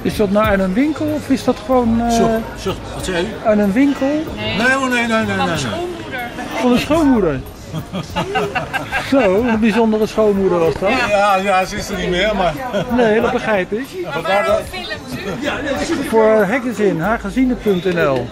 Is dat nou uit een winkel of is dat gewoon... wat zei u? Uit een winkel? Nee. Nee. Van een schoonmoeder? Zo, een bijzondere schoonmoeder was dat? Ja, ze is er niet meer, maar... Nee, dat begrijp ik. Waarom filmt u? Voor Hagazine, hagazine.nl.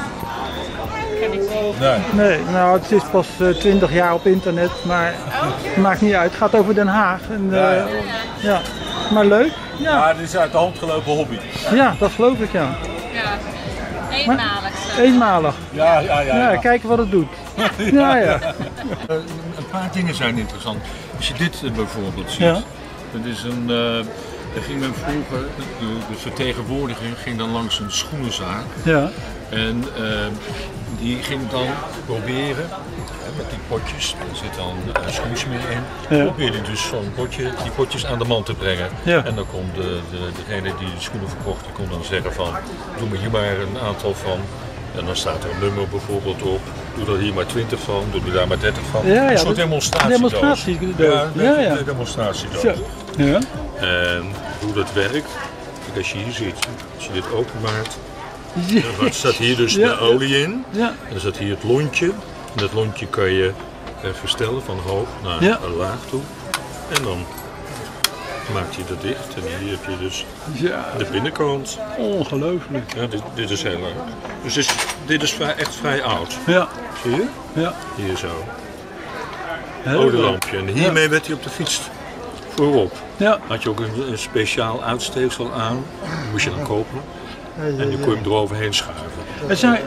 Nee, nou het is pas 20 jaar op internet, maar het maakt niet uit. Het gaat over Den Haag. En, ja. Maar leuk. Ja, dit is uit de hand gelopen hobby. Ja, dat geloof ik, ja. Ja, eenmalig. Eenmalig. Ja. Kijken wat het doet. Ja. Een paar dingen zijn interessant. Als je dit bijvoorbeeld ziet, dat is een... Daar ging men vroeger, de vertegenwoordiger ging dan langs een schoenenzaak. Ja. En die ging dan proberen, met die potjes, er zit dan schoensmeer in, probeerde dus zo'n potje, die potjes aan de man te brengen. Ja. En dan kon degene die de schoenen verkocht, die kon dan zeggen van, doe me hier maar een aantal van. En dan staat er een nummer bijvoorbeeld op, doe er hier maar 20 van, doe er daar maar 30 van. Ja, een soort demonstratiedoos. Een demonstratiedoos. Ja. En hoe dat werkt, kijk, als je hier ziet, als je dit openmaakt, dan staat hier dus de olie in. Ja. En dan staat hier het lontje. En dat lontje kan je verstellen van hoog naar laag toe. En dan maak je dat dicht. En hier heb je dus de binnenkant. Ongelooflijk. Ja, dit is heel leuk. Dus dit is echt vrij oud. Ja. Zie je? Ja. Hier zo. Olielampje. En hiermee werd hij op de fiets voorop. Ja. Had je ook een speciaal uitsteeksel aan. Die moest je dan kopen. En dan kon je hem eroverheen schuiven.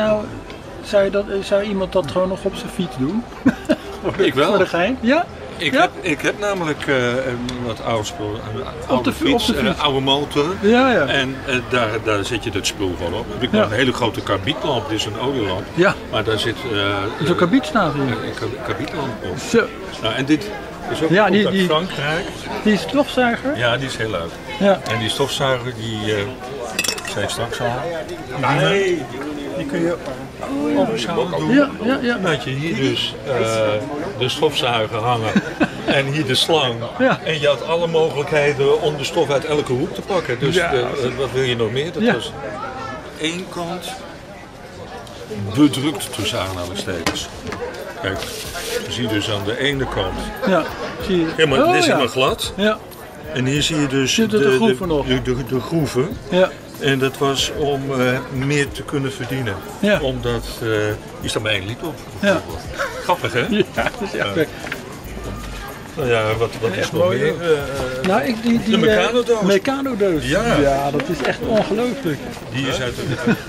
Zou iemand dat gewoon nog op zijn fiets doen? Ik wel. Voor de gein? Ja? Ik heb namelijk wat oude spul, oude fiets, oude motor. Ja. En daar zet je dat spul van op. Heb ik nog een hele grote karbietlamp, dit is een olielamp. Ja. Maar daar zit... Zo'n karbiet staat hier. Een karbietlamp op. Zo. Nou, en dit is ook uit Frankrijk. Die stofzuiger? Ja, die is heel leuk. Ja. En die stofzuiger, die zei ik straks al. Nee, die kun je zo doen. Ja. Dat je hier dus de stofzuiger hangen en hier de slang. Ja. En je had alle mogelijkheden om de stof uit elke hoek te pakken. Dus wat wil je nog meer? Dat was één kant bedrukt tussen aanhalingstekens. Kijk, je ziet dus aan de ene kant. Ja, zie je. Dit is helemaal glad. Ja. En hier zie je dus de groeven nog. De groeven. Ja. En dat was om meer te kunnen verdienen. Ja. Omdat je staat maar 1 liter op. Ja. Grappig, hè? Ja, dat is echt nou ja, wat is nog meer? De Meccano-doos. Meccano-doos. Ja, dat is echt ongelooflijk. Die is uit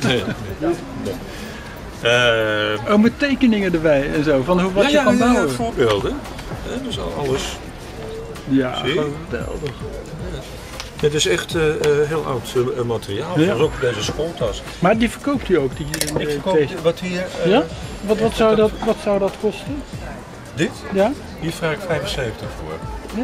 de... met tekeningen erbij en zo, van wat je kan bouwen. Ja, voorbeelden. Dus alles. Ja, geweldig. Het is echt heel oud materiaal, zoals ook deze schooltas. Maar die verkoopt u ook? Ik verkoop wat hier... ja? Wat zou dat kosten? Dit? Ja? Hier vraag ik 75 voor. Ja.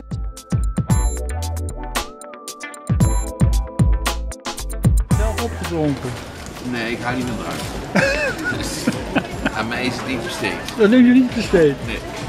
Zelf opgedronken? Nee, ik hou niet meer drank. Aan mij is het niet besteed. Dat neem je niet besteed? Nee.